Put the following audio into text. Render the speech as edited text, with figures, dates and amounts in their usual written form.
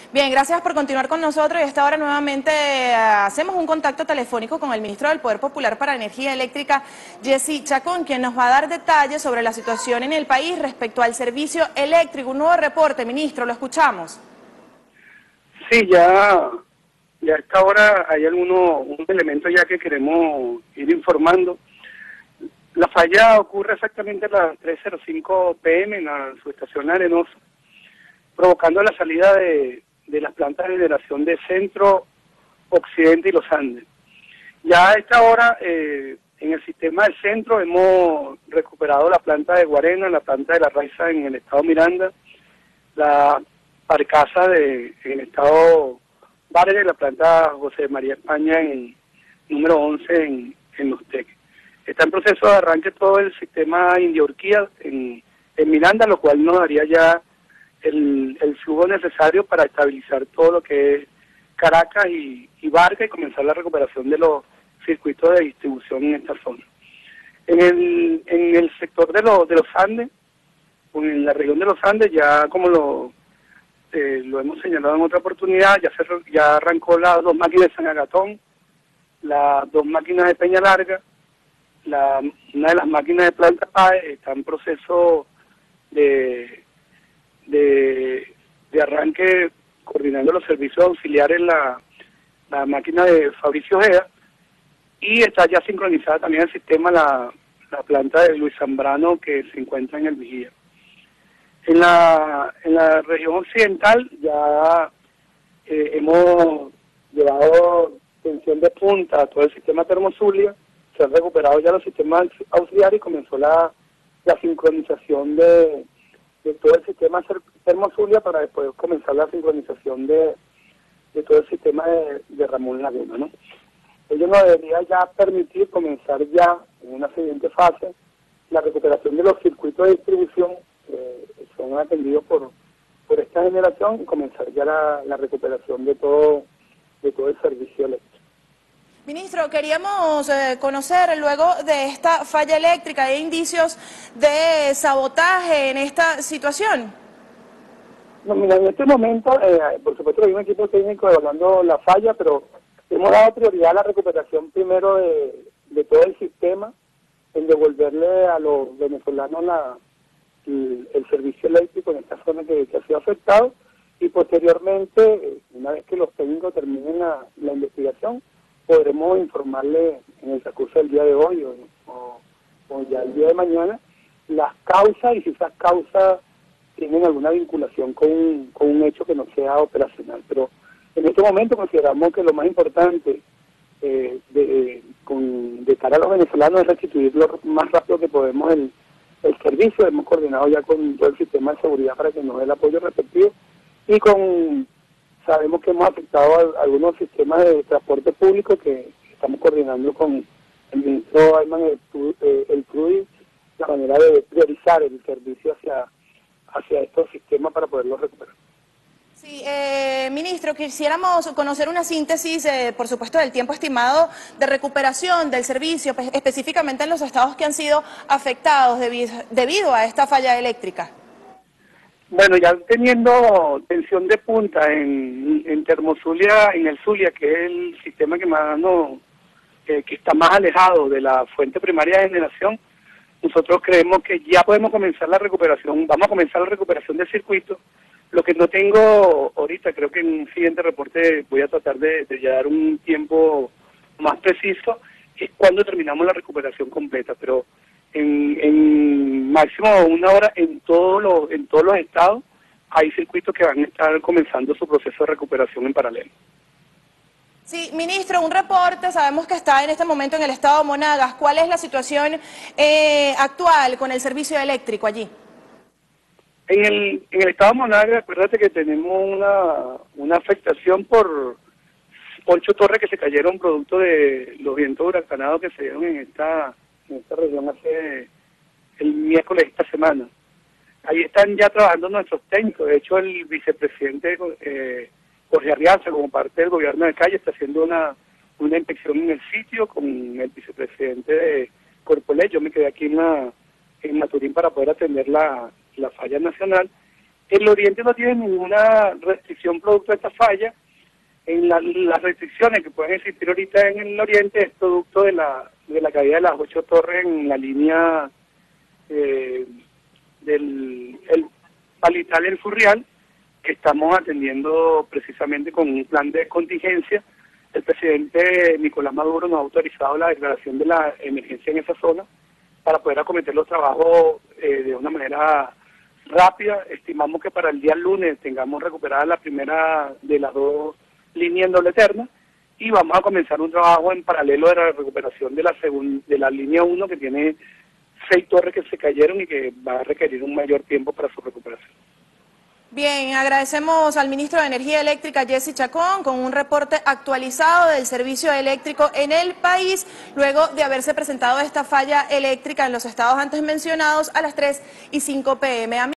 Bien, gracias por continuar con nosotros y a esta hora nuevamente hacemos un contacto telefónico con el ministro del Poder Popular para Energía Eléctrica, Jesse Chacón, quien nos va a dar detalles sobre la situación en el país respecto al servicio eléctrico. Un nuevo reporte, ministro, lo escuchamos. Sí, ya a esta hora hay un elemento ya que queremos ir informando. La falla ocurre exactamente a las 3:05 p.m. en la subestación Arenosa, provocando la salida de las plantas de generación de Centro, Occidente y Los Andes. Ya a esta hora, en el sistema del centro hemos recuperado la planta de Guarena, la planta de La Raiza en el estado Miranda, la Barcaza en el estado Vargas y la planta José María España en número 11 en Los Teques. Está en proceso de arranque todo el sistema India Urquía en Miranda, lo cual nos daría ya el flujo necesario para estabilizar todo lo que es Caracas y Vargas y comenzar la recuperación de los circuitos de distribución en esta zona. En el sector de los Andes, en la región de los Andes, ya como lo hemos señalado en otra oportunidad, ya arrancó las 2 máquinas de San Agatón, las 2 máquinas de Peña Larga, una de las máquinas de Planta PAE está en proceso de arranque coordinando los servicios auxiliares la máquina de Fabricio Ojeda, y está ya sincronizada también el sistema la planta de Luis Zambrano que se encuentra en el Vigía. En la región occidental ya hemos llevado tensión de punta a todo el sistema Termozulia, se han recuperado ya los sistemas auxiliares y comenzó la sincronización de todo el sistema Termozulia para después comenzar la sincronización de todo el sistema de Ramón Laguna, ¿no? Ello nos debería ya permitir comenzar ya en una siguiente fase la recuperación de los circuitos de distribución que son atendidos por esta generación y comenzar ya la recuperación de todo el servicio eléctrico. Ministro, queríamos conocer luego de esta falla eléctrica, ¿hay indicios de sabotaje en esta situación? No, mira, en este momento, por supuesto hay un equipo técnico evaluando la falla, pero hemos dado prioridad a la recuperación primero de todo el sistema, en devolverle a los venezolanos el servicio eléctrico en esta zona que ha sido afectado, y posteriormente, una vez que los técnicos terminen la investigación, podremos informarle en el transcurso del día de hoy o ya el día de mañana las causas y si esas causas tienen alguna vinculación con un hecho que no sea operacional. Pero en este momento consideramos que lo más importante de cara a los venezolanos es restituir lo más rápido que podemos el servicio. Hemos coordinado ya con todo el sistema de seguridad para que nos dé el apoyo respectivo y sabemos que hemos afectado a algunos sistemas de transporte público que estamos coordinando con el ministro Ayman el Trudi, la manera de priorizar el servicio hacia estos sistemas para poderlos recuperar. Sí, ministro, quisiéramos conocer una síntesis, por supuesto, del tiempo estimado de recuperación del servicio, específicamente en los estados que han sido afectados debido a esta falla eléctrica. Bueno, ya teniendo tensión de punta en Termozulia, en el Zulia, que es el sistema que está más alejado de la fuente primaria de generación, nosotros creemos que ya podemos comenzar la recuperación, vamos a comenzar la recuperación del circuito. Lo que no tengo ahorita, creo que en un siguiente reporte voy a tratar de ya dar un tiempo más preciso, es cuando terminamos la recuperación completa, pero en máximo 1 hora en todos los estados hay circuitos que van a estar comenzando su proceso de recuperación en paralelo. Sí, ministro, un reporte, sabemos que está en este momento en el estado de Monagas. ¿Cuál es la situación actual con el servicio eléctrico allí? En el estado de Monagas, acuérdate que tenemos una afectación por 8 torres que se cayeron producto de los vientos huracanados que se dieron en esta región hace el miércoles de esta semana. Ahí están ya trabajando nuestros técnicos. De hecho, el vicepresidente Jorge Arriaza, como parte del gobierno de Calle, está haciendo una inspección en el sitio con el vicepresidente de Corpolet. Yo me quedé aquí en Maturín para poder atender la falla nacional. El oriente no tiene ninguna restricción producto de esta falla. Las restricciones que pueden existir ahorita en el oriente es producto de la caída de las 8 torres en la línea del Palital y el Furrial, que estamos atendiendo precisamente con un plan de contingencia. El presidente Nicolás Maduro nos ha autorizado la declaración de la emergencia en esa zona para poder acometer los trabajos de una manera rápida. Estimamos que para el día lunes tengamos recuperada la primera de las 2 líneas en doble eterna y vamos a comenzar un trabajo en paralelo de la recuperación de la línea 1, que tiene 6 torres que se cayeron y que va a requerir un mayor tiempo para su recuperación. Bien, agradecemos al ministro de Energía Eléctrica, Jesse Chacón, con un reporte actualizado del servicio eléctrico en el país, luego de haberse presentado esta falla eléctrica en los estados antes mencionados a las 3:05 p.m.